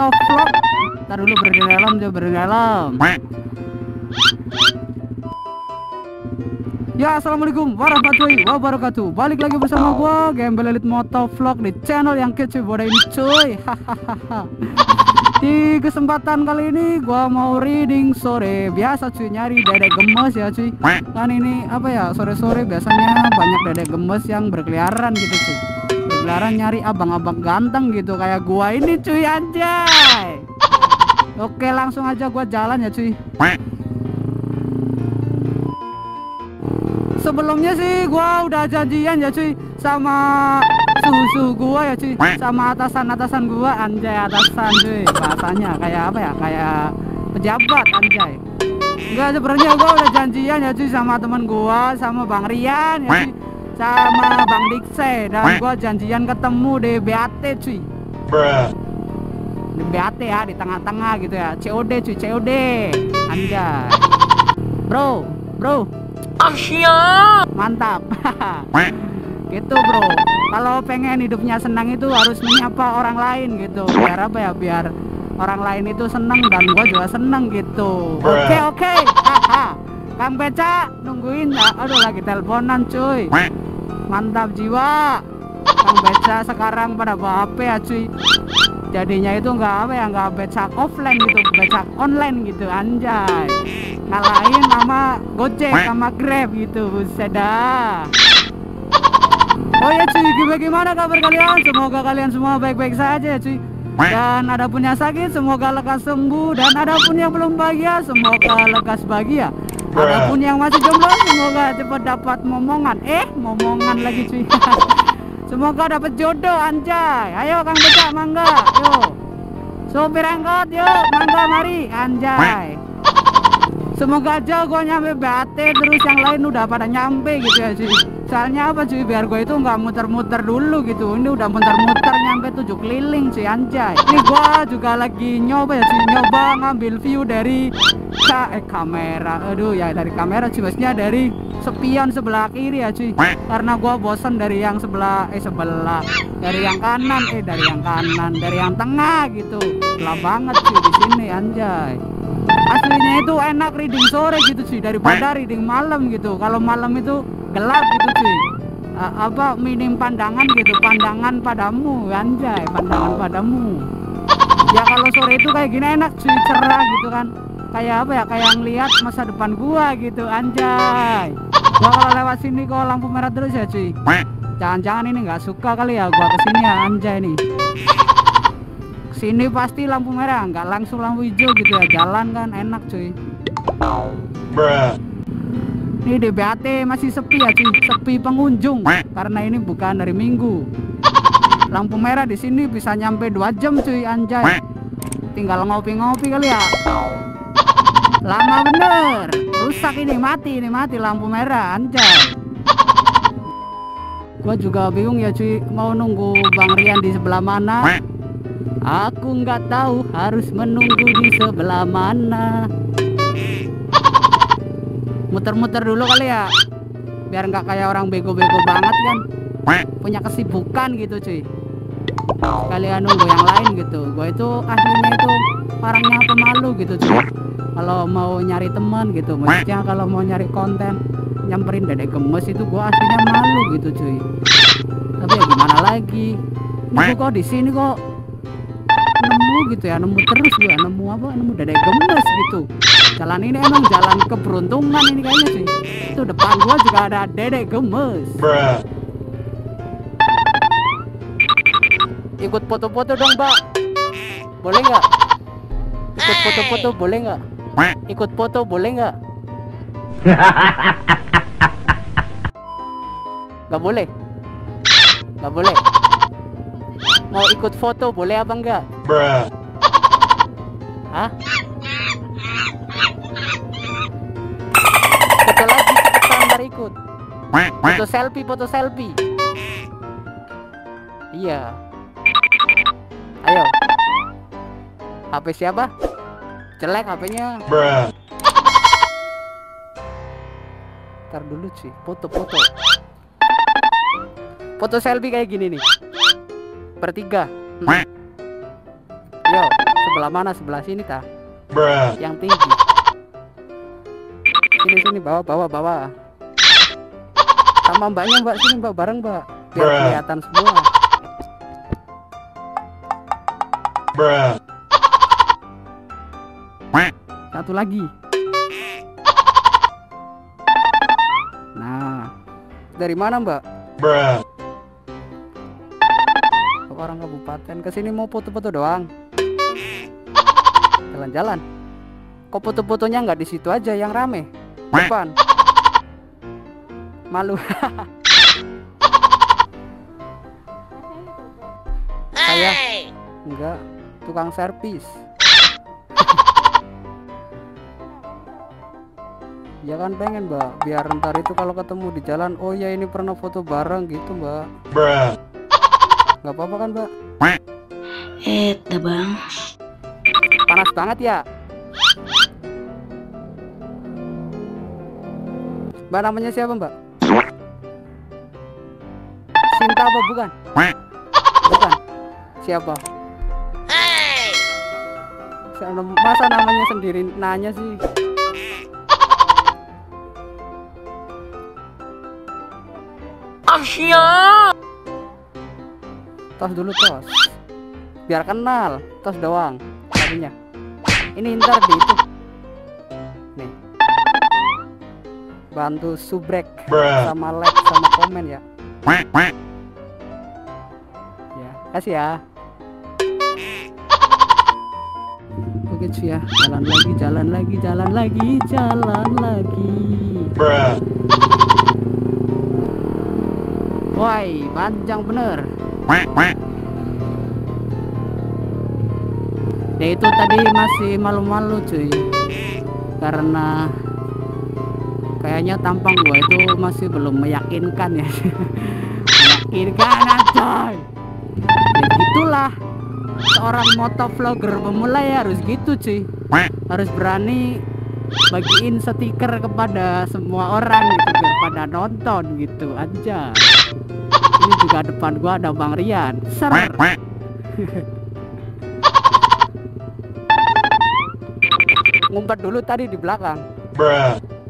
Motovlog. Ntar dulu berhenti helm. Ya, assalamualaikum warahmatullahi wabarakatuh. Balik lagi bersama gua Gembel Elite Motovlog di channel yang kece bodoh ini cuy. Hahaha. Di kesempatan kali ini gua mau reading sore. Biasa cuy, nyari dedek gemes ya cuy. Kan ini apa ya, sore-sore biasanya banyak dedek gemes yang berkeliaran gitu cuy. Berkeliaran nyari abang-abang ganteng gitu kayak gua ini cuy, anjay. Oke, langsung aja gua jalan ya cuy. Sebelumnya sih gua udah janjian ya cuy sama suhu gua ya cuy, sama atasan gua, anjay, atasan cuy. Bahasanya kayak apa ya, kayak pejabat, anjay. Enggak, sebenarnya gua udah janjian ya cuy sama temen gua, sama Bang Rian ya cuy, sama Bang Dikse, dan gua janjian ketemu di BAT cuy. Di BAT ya, di tengah-tengah gitu ya. COD cuy, COD, anjay. Bro mantap. Gitu bro, kalau pengen hidupnya senang itu harus menyapa orang lain gitu, biar apa ya, biar orang lain itu senang dan gua juga senang gitu. Oke. Kang Beca nungguin ya. Aduh, lagi teleponan cuy. Mantap jiwa. Kang Beca sekarang pada bawa HP ya cuy, jadinya itu nggak apa ya, nggak becak offline gitu, becak online gitu, anjay. Ngalahin sama Gojek sama Grab gitu, buset dah. Oh ya cuy, gimana kabar kalian? Semoga kalian semua baik-baik saja cuy. Dan ada pun yang sakit semoga lekas sembuh, dan ada pun yang belum bahagia semoga lekas bahagia. Ada pun yang masih jomblo semoga cepat dapat momongan. Momongan lagi cuy. Semoga dapat jodoh, anjay. Ayo Kang Beca, mangga. Yo. Sopir angkot, yuk, mangga mari, anjay. Semoga aja gua nyampe BAT terus yang lain udah pada nyampe gitu ya cuy. Soalnya apa cuy, biar gua itu nggak muter-muter dulu gitu. Ini udah muter-muter nyampe 7 keliling cuy, anjay. Ini gua juga lagi nyoba ya cuy, nyoba ngambil view dari kamera. Aduh ya, dari kamera cuy, maksudnya dari spion sebelah kiri ya cuy. Karena gua bosan dari yang sebelah dari yang kanan, dari yang tengah gitu. Gelap banget cuy di sini, anjay. Aslinya itu enak reading sore gitu cuy daripada reading malam gitu. Kalau malam itu gelap gitu cuy. Minim pandangan gitu, pandangan padamu, anjay, pandangan padamu. Ya kalau sore itu kayak gini enak cuy, cerah gitu kan. Kayak apa ya, kayak ngeliat masa depan gua gitu, anjay. Gua kalau lewat sini kok lampu merah terus ya cuy. Jangan-jangan ini nggak suka kali ya gua kesini ya, anjay nih. Sini pasti lampu merah, nggak langsung lampu hijau gitu ya, jalan kan enak cuy. Ini di BAT masih sepi ya cuy, sepi pengunjung karena ini bukan hari Minggu. Lampu merah di sini bisa nyampe 2 jam cuy, anjay. Tinggal ngopi-ngopi kali ya. Lama bener, rusak ini, mati lampu merah, anjay. Gua juga bingung ya cuy, mau nunggu Bang Rian di sebelah mana. Aku nggak tahu harus menunggu di sebelah mana. Muter-muter dulu kali ya, biar nggak kayak orang bego-bego banget kan. Punya kesibukan gitu cuy. Kalian nunggu yang lain gitu. Gue itu aslinya itu orangnya pemalu gitu cuy. Kalau mau nyari teman gitu, maksudnya kalau mau nyari konten, nyamperin dedek gemes itu gue aslinya malu gitu cuy. Tapi ya gimana lagi? Ini kok di sini kok nemu gitu ya, nemu terus gue, nemu dedek gemes gitu. Jalan ini emang jalan keberuntungan ini kayaknya sih. Itu depan gua juga ada dedek gemes. Ikut foto-foto dong mbak, boleh nggak? Ikut foto-foto boleh nggak? Ikut foto boleh nggak? Nggak boleh, nggak boleh. Mau ikut foto boleh apa enggak? Hah? Foto lagi cepetan, ntar ikut. Foto selfie. Iya. Ayo. HP siapa? Jelek HP-nya. Ntar dulu cuy, foto. Foto selfie kayak gini nih. Bertiga. Yo, Sebelah mana? Sebelah sini kah? Yang tinggi. Sini bawa. Sama mbaknya mbak, sini mbak, bareng mbak, biar kelihatan semua. Satu lagi. Nah, dari mana mbak? Orang kabupaten. Kesini mau foto-foto doang. Jalan-jalan. Kok foto-fotonya nggak di situ aja yang rame? Depan. Malu. Saya enggak, tukang servis. Ya kan pengen mbak, biar ntar itu kalau ketemu di jalan, oh ya ini pernah foto bareng gitu mbak. Nggak apa-apa kan mbak? Bang. Panas banget ya. Mbak namanya siapa mbak? Sinta apa bukan? Bukan. Siapa? Masa namanya sendiri nanya sih? Asia. Tos dulu tos. Biar kenal. Tos doang. Tadinya. Ini ntar di itu. Nih. Bantu subrek sama like sama komen ya. Ya, kasih ya. Oke cuy ya, jalan lagi. Woi, panjang bener. Ya itu tadi masih malu-malu cuy, karena kayaknya tampang gua itu masih belum meyakinkan ya. Meyakinkan aja. Ya gitulah, seorang motovlogger pemula ya harus gitu cuy, harus berani bagiin stiker kepada semua orang gitu biar pada nonton gitu aja. Ini juga depan gua ada Bang Rian. Ser. Ngumpet dulu tadi di belakang.